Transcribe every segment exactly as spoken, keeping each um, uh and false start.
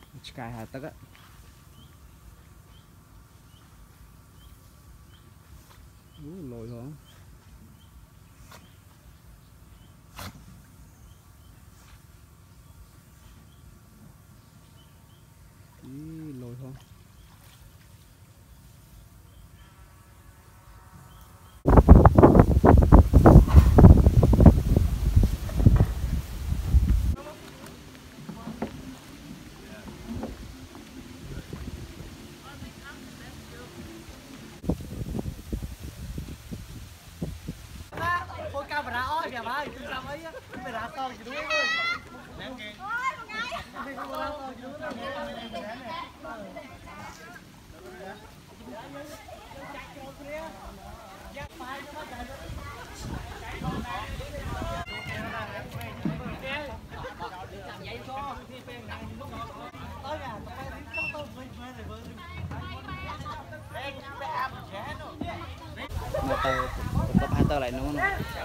Cài hạt tắc á. Ui, lồi không? Ý, lồi không? Camera ơi kìa bà, chúng ta mấy camera to gì đúng không? Ném kìa. Camera to gì đúng Motor, top hunter lại đúng không?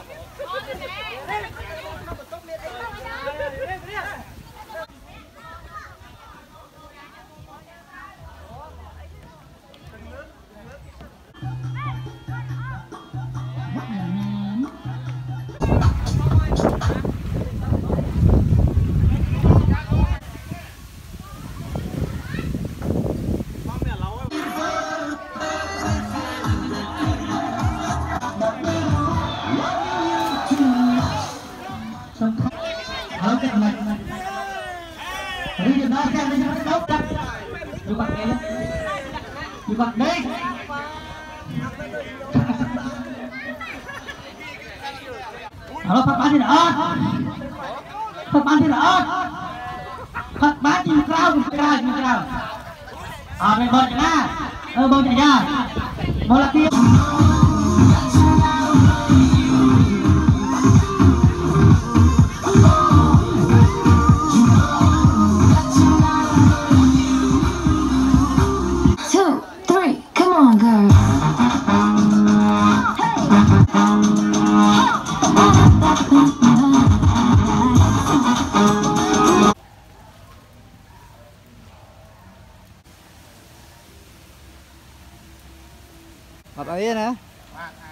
Đi bật đi. Halo Pak Bani dah. Pak Bani dah. Pak Bani kau kau kau. Ah, main bola jangan. Eh, bola jangan. Bola dia. Mặt ấy nè.